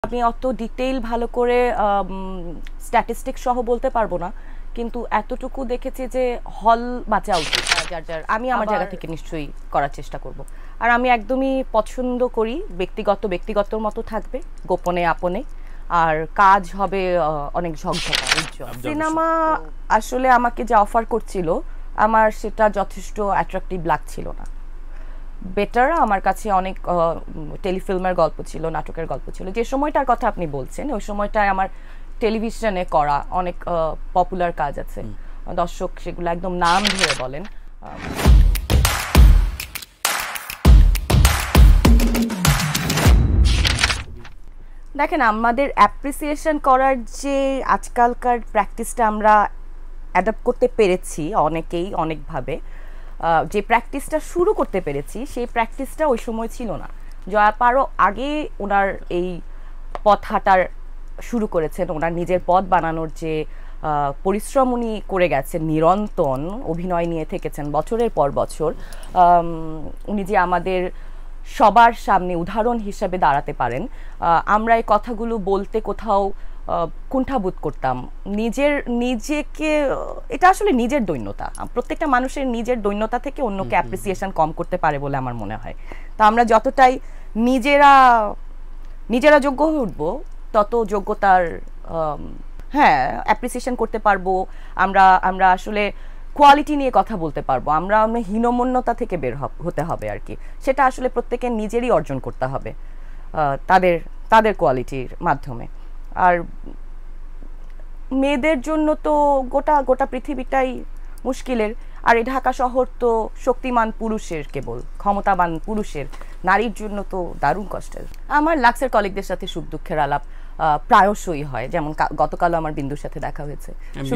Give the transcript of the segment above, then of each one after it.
আমি অত ডিটেইল ভালো করে স্ট্যাটিস্টিক সহ বলতে পারবো না, কিন্তু এতটুকু দেখেছি যে হল বাঁচা উচিত। যার যার আমি আমার জায়গা থেকে নিশ্চয়ই করার চেষ্টা করব। আর আমি একদমই পছন্দ করি ব্যক্তিগতর মতো থাকবে, গোপনে আপনে, আর কাজ হবে অনেক ঝকঝকা উজ্জ্বল। সিনেমা আসলে আমাকে যে অফার করছিল আমার সেটা যথেষ্ট অ্যাট্রাকটিভ লাগছিল না। বেটার আমার কাছে অনেক টেলিফিল্মের গল্প ছিল, নাটকের গল্প ছিল। যে সময়টার কথা আপনি বলছেন ওই সময়টায় আমার টেলিভিশনে করা অনেক পপুলার কাজ আছে, দর্শক সেগুলো একদম নাম ধরে বলেন। দেখেন, আমাদের অ্যাপ্রিসিয়েশন করার যে আজকালকার প্র্যাকটিসটা আমরা অ্যাডাপ্ট করতে পেরেছি অনেকেই অনেকভাবে, যে প্র্যাকটিসটা শুরু করতে পেরেছি সেই প্র্যাকটিসটা ওই সময় ছিল না। জয়াপারও আগে ওনার এই পথ হাঁটার শুরু করেছেন, ওনার নিজের পথ বানানোর যে পরিশ্রম উনি করে গেছেন, নিরন্তর অভিনয় নিয়ে থেকেছেন বছরের পর বছর। উনি যে আমাদের সবার সামনে উদাহরণ হিসেবে দাঁড়াতে পারেন, আমরা এই কথাগুলো বলতে কোথাও কুণ্ঠাবোধ করতাম। নিজেকে এটা আসলে নিজের দৈন্যতা, প্রত্যেকটা মানুষের নিজের দৈন্যতা থেকে অন্যকে অ্যাপ্রিসিয়েশন কম করতে পারে বলে আমার মনে হয়। তা আমরা যতটাই নিজেরা যোগ্য হয়ে উঠবো তত যোগ্যতার অ্যাপ্রিসিয়েশন করতে পারবো। আমরা আসলে কোয়ালিটি নিয়ে কথা বলতে পারবো। আমরা হীনমন্যতা থেকে বের হতে হবে আর কি। সেটা আসলে প্রত্যেকের নিজেরই অর্জন করতে হবে তাদের কোয়ালিটির মাধ্যমে। আর মেয়েদের জন্য তো গোটা পৃথিবীটাই মুশকিলের। আর এই ঢাকা শহর তো শক্তিমান পুরুষের, কেবল ক্ষমতাবান পুরুষের, নারীর জন্য তো দারুণ কষ্টের। আমার লাক্সের কলিগদের সাথে সুখ দুঃখের আলাপ প্রায়শই হয়। যেমন গতকালও আমার বিন্দুর সাথে দেখা হয়েছে।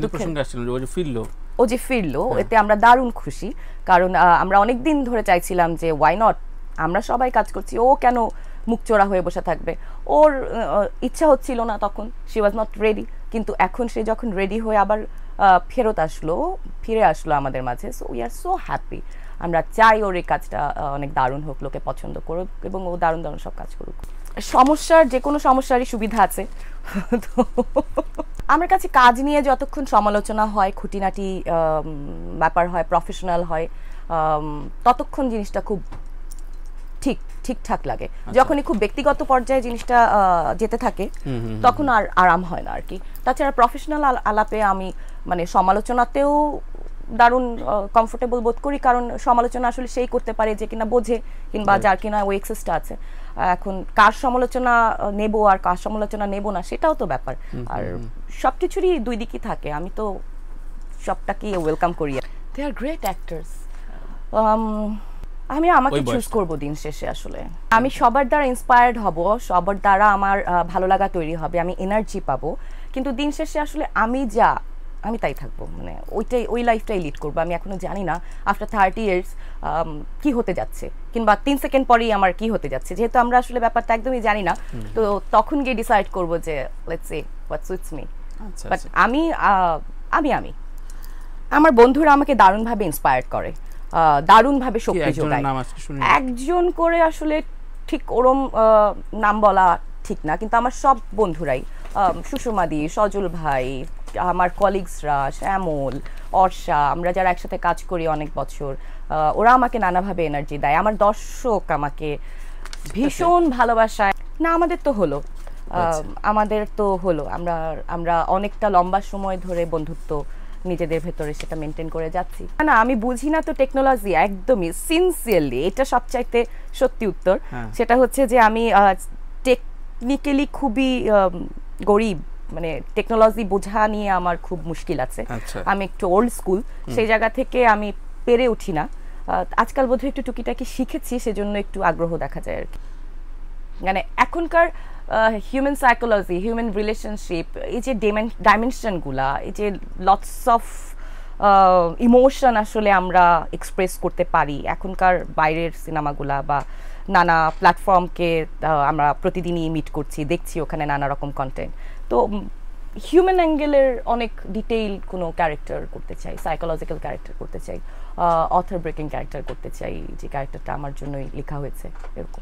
ও যে ফিরলো এতে আমরা দারুণ খুশি, কারণ আমরা অনেক দিন ধরে চাইছিলাম যে ওয়াই নট, আমরা সবাই কাজ করছি, ও কেন মুখচোরা হয়ে বসে থাকবে। ওর ইচ্ছা হচ্ছিল না তখন, শি ওয়াজ নট রেডি। কিন্তু এখন সে যখন রেডি হয়ে আবার ফিরে আসলো আমাদের মাঝে, so we are so happy. আমরা চাই ওর এই কাজটা অনেক দারুণ হোক, লোকে পছন্দ করুক এবং ও দারুণ সব কাজ করুক। যে কোনো সমস্যারই সুবিধা আছে। তো আমার কাছে কাজ নিয়ে যতক্ষণ সমালোচনা হয়, খুঁটিনাটি ব্যাপার হয়, প্রফেশনাল হয়, ততক্ষণ জিনিসটা খুব ঠিকঠাক লাগে। যখনই খুব ব্যক্তিগত পর্যায়ে জিনিসটা যেতে থাকে তখন আর আরাম হয় না আর কি। তাছাড়া প্রফেশনাল আলাপে আমি সমালোচনাতেও দারুণ কমফোর্টেবল বোধ করি, কারণ সমালোচনা আসলে সেই করতে পারে যে কিনা বোঝে, কিংবা যার কিনা ওই এক্সেসটা আছে। এখন কার সমালোচনা নেব আর কার সমালোচনা নেব না সেটাও তো ব্যাপার। আর সবকিছুরই দুই দিকই থাকে, আমি তো সবটাকেই ওয়েলকাম করি। They are great actors. আমি আমাকে চুজ করব দিন শেষে। আসলে আমি সবার দ্বারা ইন্সপায়ার্ড হব, সবার দ্বারা আমার ভালো লাগা তৈরি হবে, আমি এনার্জি পাবো, কিন্তু দিন শেষে আসলে আমি তাই থাকবো, ওই লাইফটাই লিড করবো। আমি এখনো জানি না আফটার 30 years কি হতে যাচ্ছে, কিংবা 3 সেকেন্ড পরেই আমার কি হতে যাচ্ছে, যেহেতু আমরা আসলে ব্যাপারটা একদমই জানি না। তো তখন গিয়ে ডিসাইড করবো যে let's see what suits me. But আমি আমার বন্ধুরা আমাকে দারুণভাবে ইন্সপায়ার্ড করে, দারুণভাবে শক্তি যোগায়। একজন করে আসলে ঠিক ওরম নাম বলা ঠিক না, কিন্তু আমার সব বন্ধুরাই, সুষমাদি, সজল ভাই, আমার কলিগসরা, শ্যামল, অর্ষা, আমরা যারা একসাথে কাজ করি অনেক বছর, ওরা আমাকে নানাভাবে এনার্জি দেয়। আমার দর্শক আমাকে ভীষণ ভালোবাসায়। না, আমাদের তো হলো আমরা অনেকটা লম্বা সময় ধরে বন্ধুত্ব নিজেদের ভেতরে সেটা মেনটেন করে যাচ্ছি। না, আমি বুঝি না তো টেকনোলজি, একদমই সিনসিয়ারলি এটা সবচাইতে সত্যি উত্তর। সেটা হচ্ছে যে আমি টেকনিক্যালি খুবই গরিব, টেকনোলজি বোঝা নিয়ে আমার খুব মুশকিল আছে। আমি একটু ওল্ড স্কুল, সেই জায়গা থেকে আমি পেরে উঠি না। আজকাল বোধহয় একটু টুকিটাকি শিখেছি, সেজন্য একটু আগ্রহ দেখা যায় আর কি। এখনকার হিউম্যান সাইকোলজি, হিউম্যান রিলেশনশিপ, এই যে ডাইমেনশনগুলা, এই যে লটস অফ ইমোশন আসলে আমরা এক্সপ্রেস করতে পারি এখনকার বাইরের সিনেমাগুলা বা নানা প্ল্যাটফর্মকে আমরা প্রতিদিনই মিট করছি, দেখছি ওখানে নানা রকম কন্টেন্ট। তো হিউম্যান অ্যাঙ্গেলের অনেক ডিটেইল কোনো ক্যারেক্টার করতে চাই, সাইকোলজিক্যাল ক্যারেক্টার করতে চাই, অথর ব্রেকিং ক্যারেক্টার করতে চাই, যে ক্যারেক্টারটা আমার জন্যই লেখা হয়েছে এরকম।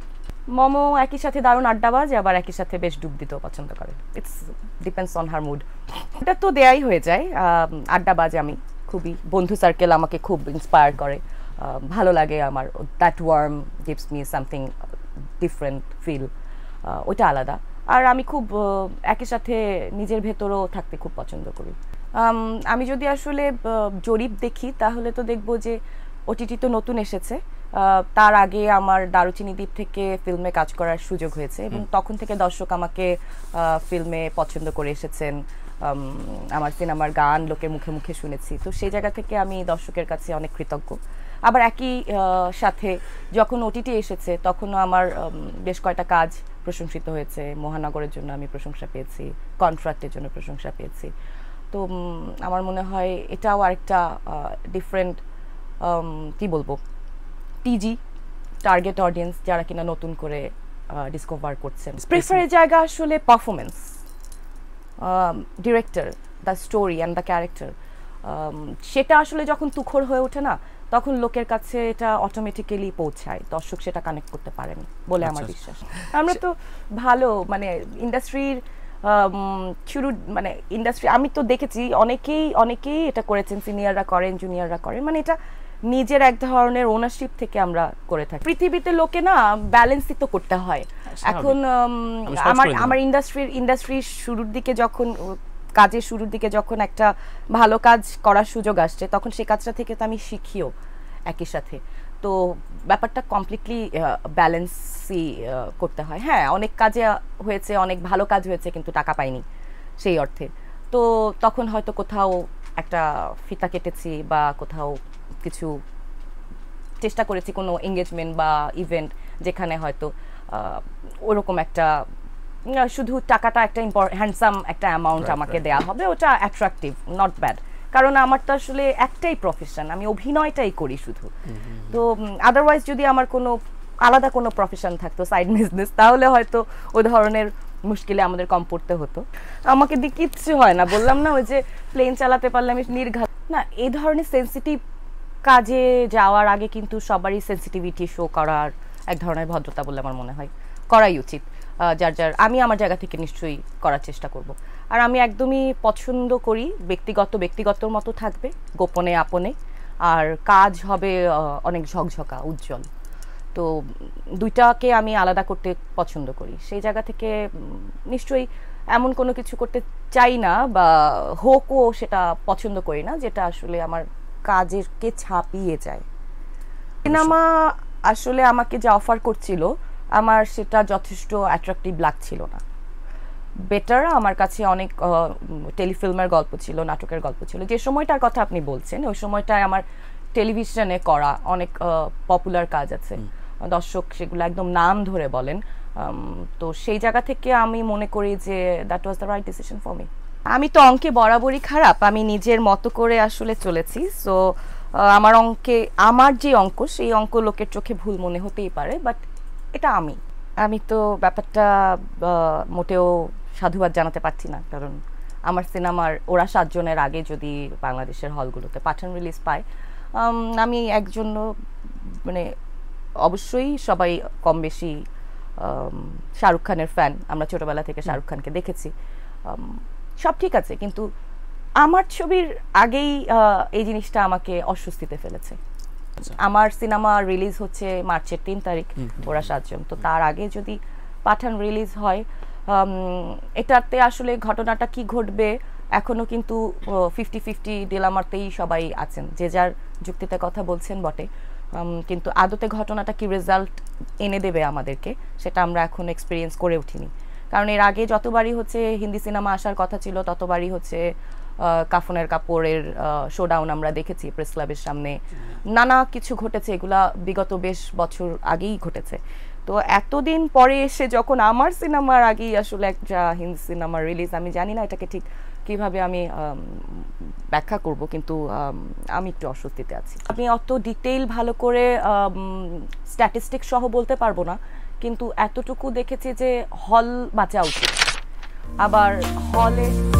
মমো একই সাথে দারুণ আড্ডাবাজ, আবার একই সাথে বেশ ডুব দিতেও পছন্দ করে। It's depends on her mood. এটা তো দেয়াই হয়ে যায়। আড্ডাবাজ আমি খুবই, বন্ধু সার্কেল আমাকে খুব ইন্সপায়ার করে, ভালো লাগে আমার। That warm gives me something different feel, ওইটা আলাদা। আর আমি খুব একই সাথে নিজের ভেতরও থাকতে খুব পছন্দ করি। আমি যদি আসলে জরিপ দেখি তাহলে তো দেখব যে ওটিটি তো নতুন এসেছে, তার আগে আমার দারুচিনি দ্বীপ থেকে ফিল্মে কাজ করার সুযোগ হয়েছে এবং তখন থেকে দর্শক আমাকে ফিল্মে পছন্দ করে এসেছেন। আমার সিনেমার গান লোকের মুখে মুখে শুনেছি, তো সেই জায়গা থেকে আমি দর্শকের কাছে অনেক কৃতজ্ঞ। আবার একই সাথে যখন ওটিটি এসেছে তখনও আমার বেশ কয়টা কাজ প্রশংসিত হয়েছে। মহানগরের জন্য আমি প্রশংসা পেয়েছি, কন্ট্রাক্টের জন্য প্রশংসা পেয়েছি। তো আমার মনে হয় এটাও আরেকটা ডিফারেন্ট, কি বলবো, টিজি টার্গেট অডিয়েন্স যারা কিনা নতুন করে ডিসকভার করছেন। প্রেফারের জায়গা আসলে performance, director, the story and the character. সেটা আসলে যখন তুখর হয়ে ওঠে না, তখন লোকের কাছে এটা অটোমেটিক্যালি পৌঁছায়, দর্শক সেটা কানেক্ট করতে পারেন বলে আমার বিশ্বাস। আমরা তো ভালো মানে ইন্ডাস্ট্রির শুরু, মানে ইন্ডাস্ট্রি আমি তো দেখেছি অনেকেই এটা করেছেন, সিনিয়ররা করেন, জুনিয়ররা করেন, মানে এটা নিজের এক ধরনের ওনারশিপ থেকে আমরা করে থাকি। পৃথিবীতে লোকে না ব্যালেন্সই তো করতে হয়। এখন আমার ইন্ডাস্ট্রির শুরুর দিকে যখন, কাজের শুরুর দিকে যখন একটা ভালো কাজ করার সুযোগ আসছে, তখন সেই কাজটা থেকে তো আমি শিখিও একই সাথে। তো ব্যাপারটা কমপ্লিটলি ব্যালেন্সই করতে হয়। হ্যাঁ, অনেক কাজে হয়েছে, অনেক ভালো কাজ হয়েছে, কিন্তু টাকা পাইনি সেই অর্থে। তো তখন হয়তো কোথাও একটা ফিতা কেটেছি বা কোথাও কিছু চেষ্টা করেছি, কোনো এঙ্গেজমেন্ট বা ইভেন্ট যেখানে হয়তো ওরকম একটা শুধু টাকাটা একটা হ্যান্ডসাম একটা অ্যামাউন্ট আমাকে দেয়া হবে, ওটা অ্যাট্রাকটিভ, নট ব্যাড। কারণ আমার তো আসলে একটাই প্রফেশন, আমি অভিনয়টাই করি শুধু। তো আদারওয়াইজ যদি আমার কোনো আলাদা কোনো প্রফেশন থাকতো, সাইড বিজনেস, তাহলে হয়তো ওই ধরনের মুশকিলে আমাদের কম পড়তে হতো। আমাকে দিয়ে কিচ্ছু হয় না, বললাম না, ওই যে প্লেন চালাতে পারলে আমি নির্ঘাত না। এই ধরনের সেন্সিটিভ কাজে যাওয়ার আগে কিন্তু সবারই সেন্সিটিভিটি শো করার এক ধরনের ভদ্রতা বলে আমার মনে হয় করাই উচিত। যার আমি আমার জায়গা থেকে নিশ্চয়ই করার চেষ্টা করব। আর আমি একদমই পছন্দ করি ব্যক্তিগতর মতো থাকবে, গোপনে আপনে, আর কাজ হবে অনেক ঝকঝকা উজ্জ্বল। তো দুইটাকে আমি আলাদা করতে পছন্দ করি। সেই জায়গা থেকে নিশ্চয়ই এমন কোনো কিছু করতে চাই না বা হোকও সেটা পছন্দ করি না যেটা আসলে আমার কাজেরকে ছাপিয়ে যায়। সিনেমা আসলে আমাকে যা অফার করছিল আমার সেটা যথেষ্ট অ্যাট্রাকটিভ লাগছিল না। বেটার আমার কাছে অনেক টেলিফিল্মের গল্প ছিল, নাটকের গল্প ছিল। যে সময়টার কথা আপনি বলছেন, ওই সময়টায় আমার টেলিভিশনে করা অনেক পপুলার কাজ আছে, দর্শক সেগুলো একদম নাম ধরে বলেন। তো সেই জায়গা থেকে আমি মনে করি যে that was the right decision for me. আমি তো অঙ্কে বরাবরই খারাপ, আমি নিজের মতো করে আসলে চলেছি। সো আমার যে অঙ্ক, সেই অঙ্ক লোকের চোখে ভুল মনে হতেই পারে, বাট এটা আমি তো ব্যাপারটা মোটেও সাধুবাদ জানাতে পারছি না, কারণ আমার সিনেমার ওরা 7 জনের আগে যদি বাংলাদেশের হলগুলোতে পাঠান রিলিজ পায়, আমি একজন, মানে অবশ্যই সবাই কম বেশি শাহরুখ খানের ফ্যান, আমরা ছোটবেলা থেকে শাহরুখ খানকে দেখেছি, সব ঠিক আছে, কিন্তু আমার ছবির আগেই এই জিনিসটা আমাকে অস্বস্তিতে ফেলেছে। আমার সিনেমা রিলিজ হচ্ছে মার্চের 3 তারিখ, ওরা 7 জন, তো তার আগে যদি পাঠান রিলিজ হয়, এটাতে আসলে ঘটনাটা কি ঘটবে এখনো কিন্তু 50-50 ডিলামারতেই সবাই আছেন, যে যার যুক্তিতে কথা বলছেন বটে, কিন্তু আদতে ঘটনাটা কি রেজাল্ট এনে দেবে আমাদেরকে সেটা আমরা এখন এক্সপিরিয়েন্স করে উঠিনি। কারণ এর আগে যতবারই হচ্ছে হিন্দি সিনেমা আসার কথা ছিল, ততবারই হচ্ছে কাফনের কাপড়ের শোডাউন আমরা দেখেছি প্রেস ক্লাবের সামনে, নানা কিছু ঘটেছে, এগুলা বিগত বেশ বছর আগেই ঘটেছে। তো এতদিন পরে এসে যখন আমার সিনেমার আগেই আসলে একটা হিন্দি সিনেমার রিলিজ, আমি জানি না এটাকে ঠিক কিভাবে আমি ব্যাখ্যা করব, কিন্তু আমি একটু অস্বস্তিতে আছি। আমি অত ডিটেইল ভালো করে স্ট্যাটিস্টিক সহ বলতে পারবো না, কিন্তু এতটুকু দেখেছি যে হল বাঁচা উচিত। আবার হলে